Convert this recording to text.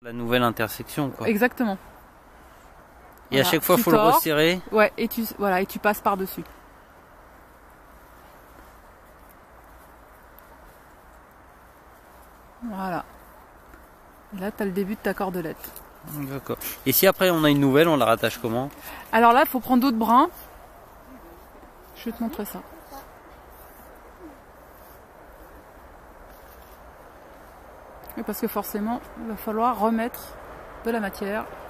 La nouvelle intersection, quoi. Exactement. Et voilà, à chaque fois, il faut le resserrer. Ouais, et tu passes par-dessus. Voilà. Et là, tu as le début de ta cordelette. D'accord. Et si après on a une nouvelle, on la rattache comment? Alors là, il faut prendre d'autres brins. Je vais te montrer ça. Et parce que forcément, il va falloir remettre de la matière